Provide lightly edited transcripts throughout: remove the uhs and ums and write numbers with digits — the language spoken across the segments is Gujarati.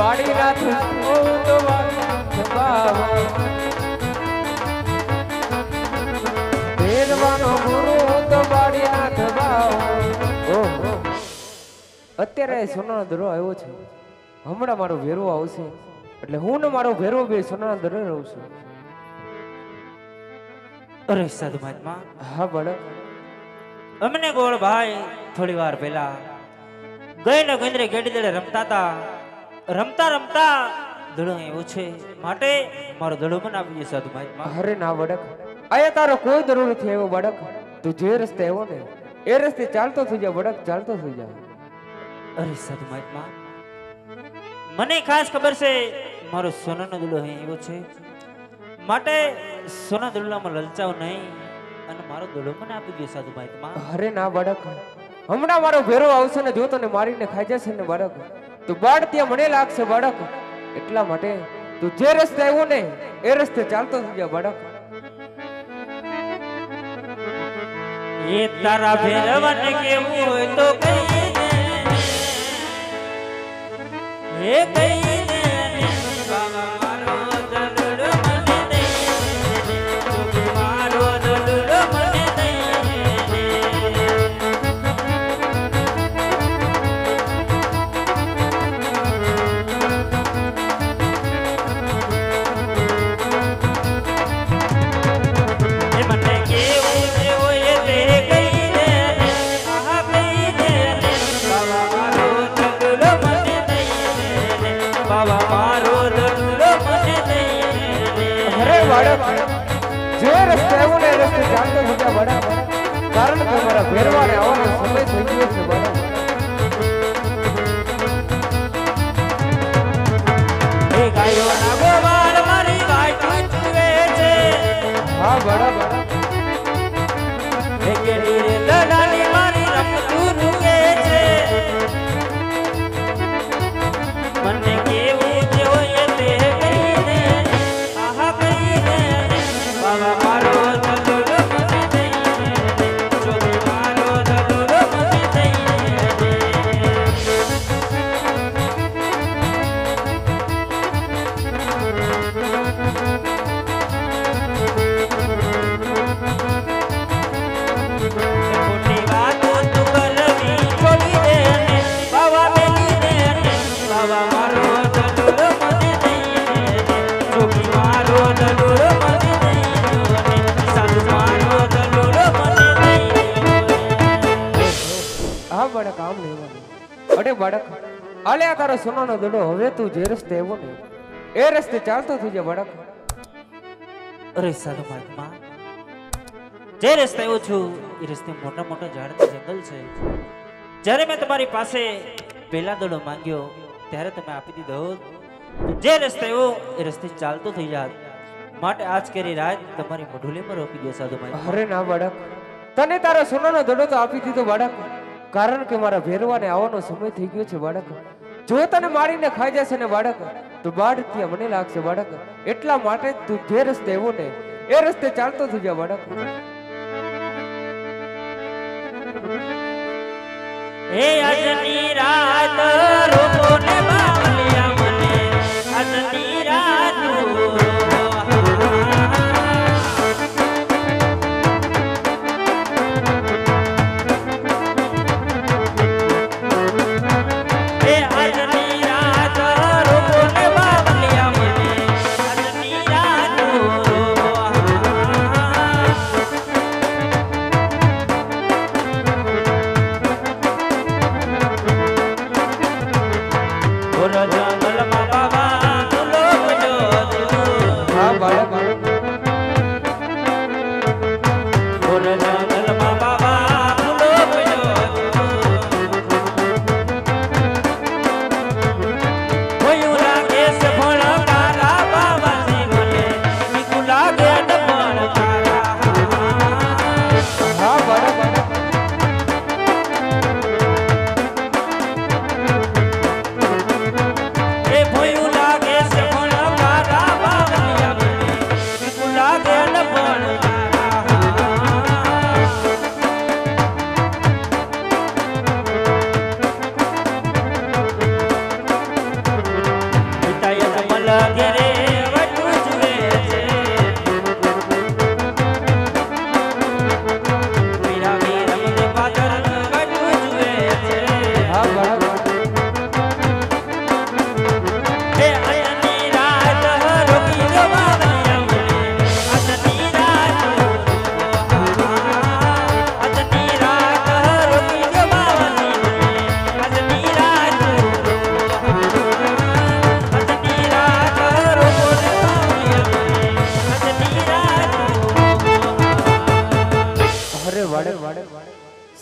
વાડીનાથ તો વાડીનાથ બાવો ભેરવાનો ગુરુ તો વાડીનાથ બાવો ઓહો અત્યારે સોનાનો દરો આવ્યો છે હમણાં મારો ભેરવો આવશે એટલે હું ને મારો ભેરવો બે સોનાના દરે રહું છું અરે સાધુ મહાત્મા હા બળક અમને ગોળ ભાઈ થોડી વાર પહેલા ગઈ ને ગંદરે ગેડી દડે રમતા હતા રમતા રમતા દડો એવું છે માટે મારો દડો મને આપી દે સાધુ મહાત્મા અરે ના બળક આયા તારો કોઈ દરો નથી આવ્યો બળક તું જે રસ્તે આવ્યો ને એ રસ્તે ચાલતો થઈ જા બળક ચાલતો થઈ જા અરે સાધુ મહાત્મા મને ખાસ ખબર છે મારો સોનાનો દડો અહીં આવ્યો છે માટે સોના દડલામાં લલચાવ નહીં અને મારો દડો મને આપી દે સાધુ મહાત્મા અરે ના બળક હમણાં મારો ભેરો આવશે ને જો તને મારીને ખાઈ જશે ને બાળક તું બાળ ત્યાં મને લાગશે બાળક એટલા માટે તું જે રસ્તે આવ્યો ને એ રસ્તે ચાલતો થઈ જા બાળક એ તારા ભેરવને કેવું હોય તો કહી દે એ કહી દે બાબા મારો દડડો મને દે મારો દડડો મને દે એ મને કેવું હોય તે કહી દે આહા કહી દે બાબા મારો દડડો મને દે બાબા મારો દડડો મને દે અરે બાળક જે રસ્તે આવ્યો ને એ રસ્તે ચાલતો થઈ જા બાળક કારણ કે મારા ભેરવાને આવવાનો સમય થઈ ગયો છે બાળક એ ગાયો ના ગોવાળ મારી વાટ ચૂવે છે હા બાળક એ કેડી રે લડાની મારી રમતું રૂકે છે મને કેવું જે હોય તે કહી દે આહા કહી દે બાબા મારો દડડો મને દે જો મારો દડડો મને દે મોટી વાતો તું કરવી છોડી દે ને બાવા બેલી દે ને બાવા મારો દડડો મને દે જોગી મારો દડડો મને દે સાધુ મારો દડડો મને દે હા બાળક આમ લેવાનું અરે બાળક આલે આ તારો સોનાનો દડો હવે તું જે રસ્તે આવ્યો ને એ રસ્તે ચાલતો થઈ જા બાળક અરે સાધુ મહાત્મા જે રસ્તે આવ્યો છું એ રસ્તે મોટા મોટા ઝાડના જંગલ છે જ્યારે મેં તમારી પાસે પહેલા દડો માંગ્યો ત્યારે તમે આપી દીધો તો જે રસ્તે આવ્યો એ રસ્તે ચાલતો થઈ જાત માટે આજ કરી રાત તમારી મઢુલી પર રોકી દો સાધુ મહાત્મા અરે ના બાળક તને તારો સોનાનો દડો તો આપી દીધો બાળક કારણ કે મારા ભેરવાને આવવાનો સમય થઈ ગયો છે બાળક જો તને મારીને ખાઈ જશે ને બાળક તો બાળ ત્યાં મને લાગશે બાળક એટલા માટે તું જે રસ્તે આવ્યો ને એ રસ્તે ચાલતો થઈ જા બાળક હે આજની રાત રોકો ને બાવલિયા મને આજની રાત હે આજની રાત રોકો ને બાવલિયા મને આજની રાત રજ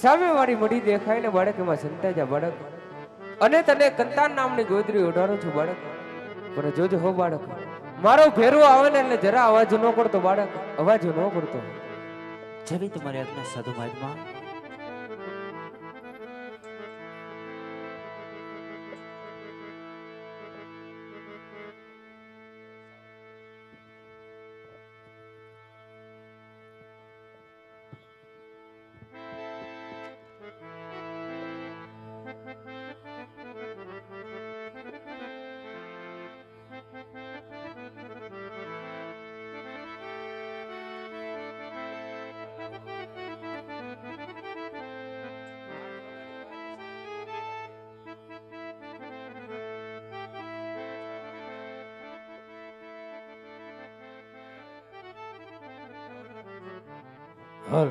સામે વાળી મડી દેખાય ને બાળક એમાં સંતાઈ જા બાળક અને તને કંતાન નામની ગોદરી ઓઢાડું છું બાળક પણ જોજો હો બાળક મારો ભેરવો આવે ને એટલે જરા અવાજ ન કરતો બાળક અવાજ ન કરતો જેવી તમારી આજ્ઞા સાધુ મહાત્મા હલ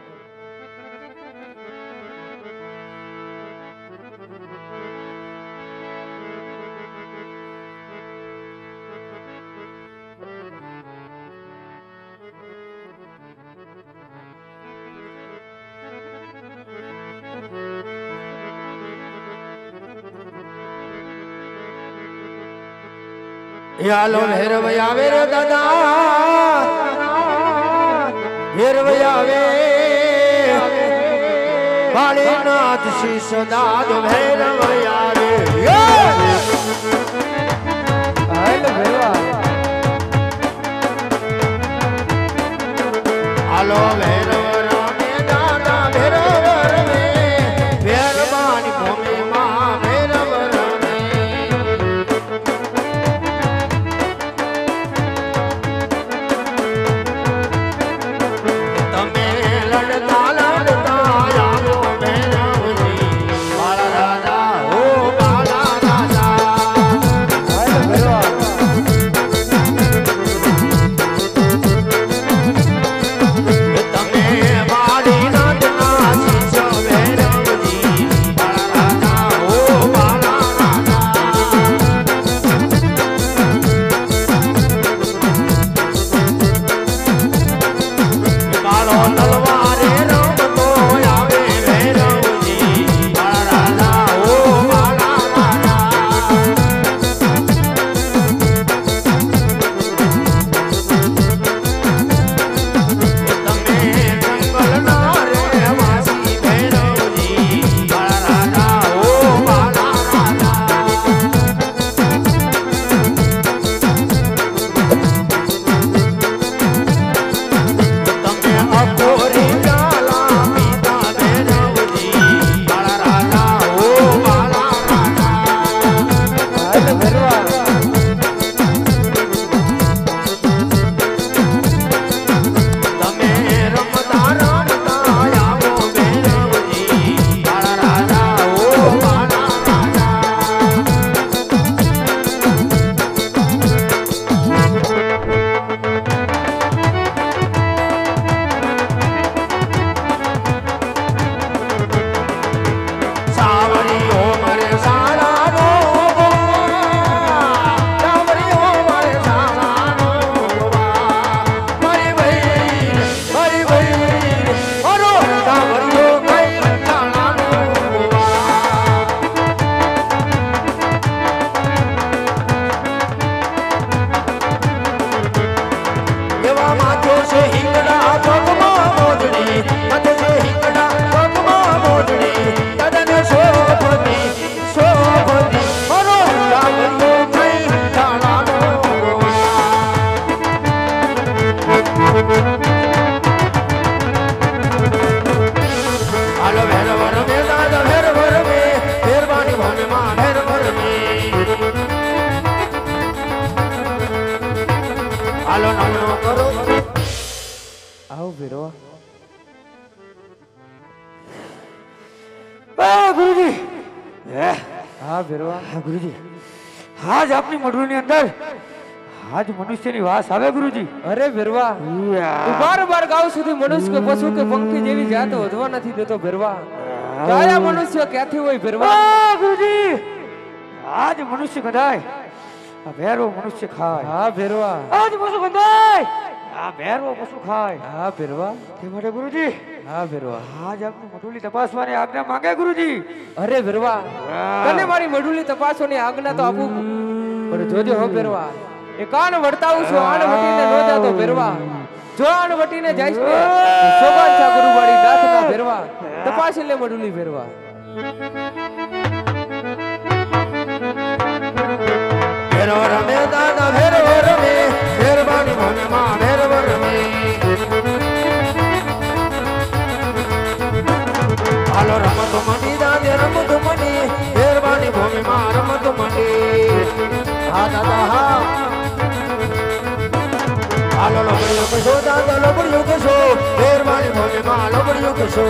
યાલો ભેરવૈયા આવે રે દાદા ભેરવૈયા આવે કાળીનાથ શીશ દાદો ભેરવૈયા આવે હાલ ભેરવા હાલો ભેરવ રામે દાદા ભેરવ રમે ભેરવાની ભૂમિ માં ભેરવ રમે તમે લડતા લડતા આવો ભેરવજી બાળા દાદા ઓ બાળા દાદા હાલ ભેરવા તમે મારી નાદના શીશ ભેરવજી બાળા દાદા ઓ બાળા દાદા કાળો તલવારે રમતો આવે ભૈરવજી બાળા દાદા ઓ બાળા દાદા તમે જંગલના રહેવાસી ભૈરવજી બાળા દાદા ઓ બાળા દાદા તમે અઘોરી પ્યાલા પીતા ભૈરવજી બાળા દાદા ઓ બાળા દાદા હાલ ભેરવા તમે રમતા રમતા આવો ભૈરવજી બાળા દાદા ઓ બાળા દાદા સાવરીઓ મરે સારાનો સાવરીઓ મરે સારાનો મારી ભાઈ અરો સાવરીઓ કઈ સારાનો એવા માથે છે હિંગડા પગમાં મોજડી માથે છે હિંગડા પગમાં મોજડી તદન શોભતી અરો સાવરીઓ કઈ સારાનો હાલો ભેરવ રમે દાદા ભેરવ રમે ભેરવાની ભૂમિમાં ભેરવ રમે હાલો નમનો કરો આવ ભેરવા ગુરુજી હા ભેરવા ગુરુજી આજ આપની મઢુની અંદર આજ મનુષ્યની વાસ આવે ગુરુજી અરે ભેરવા બાર ગાઉ સુધી મનુષ્ય કે પશુ કે પંખી જેવી જાત વધવા નથી દેતો ભેરવા કયા મનુષ્ય ક્યાંથી હોય ભેરવા ગુરુજી આજ મનુષ્ય કદાય આ ભેરો મનુષ્ય ખાય હા ભેરવા આજ પશુ કદાય આ ભેરવો પશુ ખાય હા ભેરવા, તે માટે ગુરુજી હા ભેરવા. આજ આપની મઢુલી તપાસવાની આજ્ઞા માંગે ગુરુજી. અરે ભેરવા, તને મારી મઢુલી તપાસોની આજ્ઞા તો આપું, પણ જોજો હો ભેરવા, એ કાન વળતાવું છું, આણ વટીને ન જાતો ભેરવા. જો આણ વટીને જઈશ ને સોબાન છા ગુરુવાળી નાથના ભેરવા, તપાસી લે મઢુલી ભેરવા. ભેરવ રમે દાદા ભેરવ રમે, ભેરવાની ભૂમિમાં ભેરવ રમે. હાલો રમતો મંડી દાદે રમતો મંડી, ભેરવાની ભૂમિમાં રમતો મંડી. હા દાદા હા. હાલો લબડ્યું કશો દાદા લબડ્યું કશો, ભેરવાની ભૂમિમાં લબડ્યું કશો.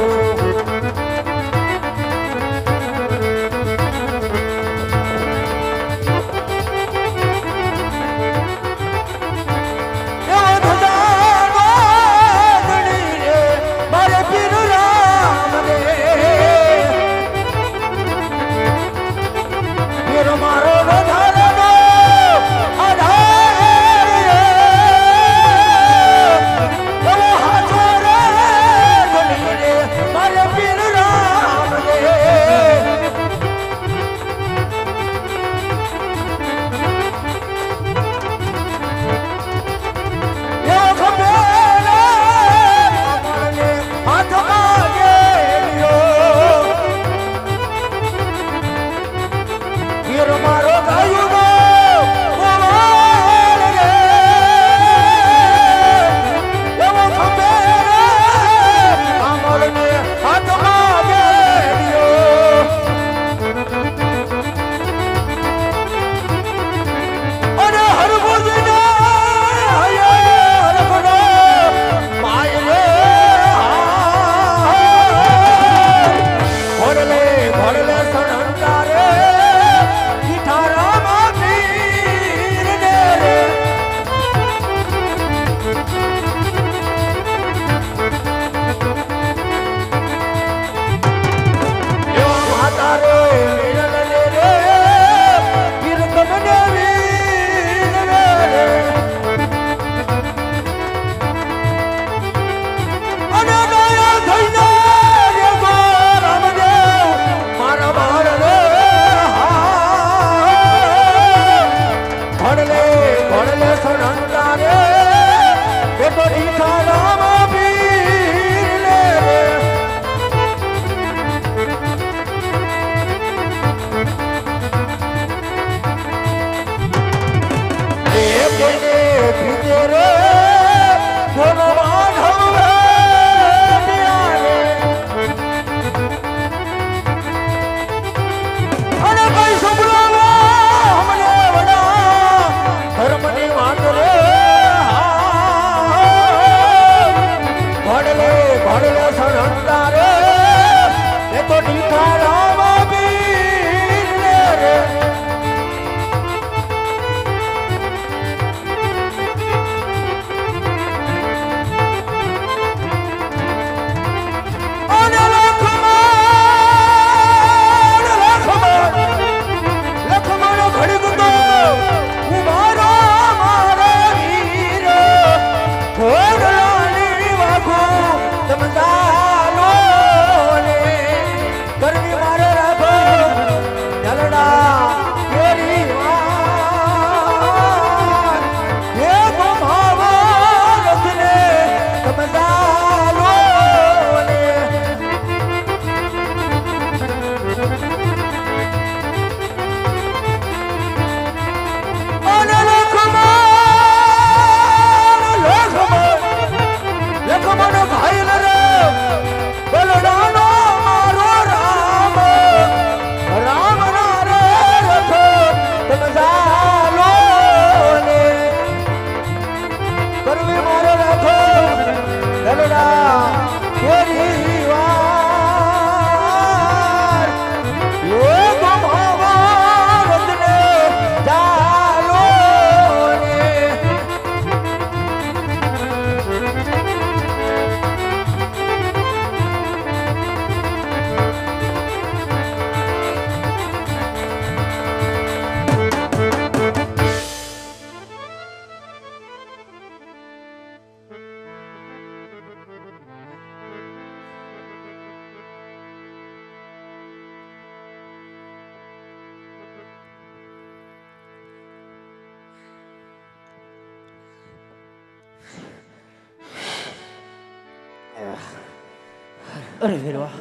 અરે ભેરવા,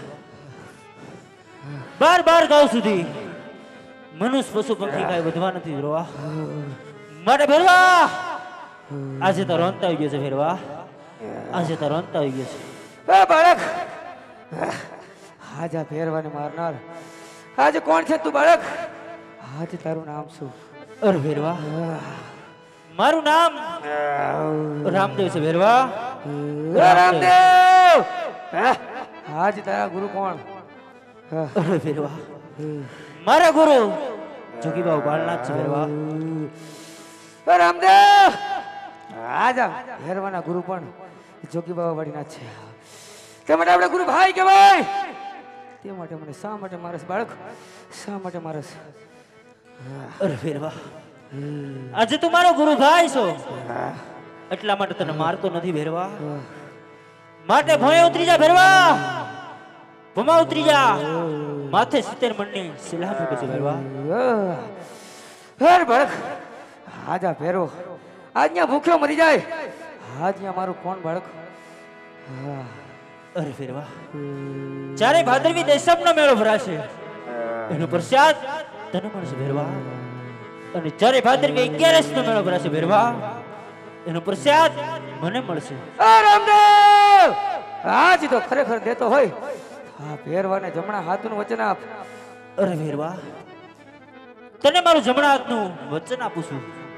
12 ગાઉ સુધી મનુષ્ય પશુ પંખી કાંઈ વધવા નથી ભેરવા. માટે ભેરવા આજે તો રોંત આવી ગયો છે ભેરવા, આજે તો રોંત આવી ગયો છે. એ બાળક, આજ આ ભેરવાને મારનાર આજે કોણ છે તું બાળક? આજે તારું નામ શું? અરે ભેરવા, મારું નામ રામદેવ છે ભેરવા. રામદેવ! આજ તારા ગુરુ કોણ? અરે ભેરવા, મારા ગુરુ જોગીબાઉ બાળનાથ છે ભેરવા. રામદેવ! આજ આ ભેરવાના ગુરુ પણ જોગી બાબા વાડીનાથ છે. તે માટે આપણે ગુરુ ભાઈ કહેવાય. તે માટે મને શા માટે મારસ બાળક? શા માટે મારસ? અરે ભેરવા, આજે તું મારો ગુરુ ભાઈ છો એટલા માટે તને મારતો નથી ભેરવા. માટે ભોંય ઉતરી જા ભેરવા, ભમા ઉતરી જા, માથે 70 મણની શિલા મૂકે છે ભેરવા. હર બાળક, આજ આ ભેરો આજ ત્યાં ભૂખ્યો મરી જાય. આજ ત્યાં મારું કોણ બાળક? અરે ભેરવા, જ્યારે ભાદરવી દેશમનો મેળો ભરાશે એનો પ્રસાદ તને મળશે ભેરવા. અને જ્યારે ભાદરવી 11 નો મેળો ભરાશે ભેરવા એનો પ્રસાદ મને મળશે. રામદેવ! આજ તો ખરેખર દેતો હોય આ ભેરવાને જમણા હાથનું વચન આપ. અરે ભેરવા, તને મારું જમણા હાથનું વચન આપું છું.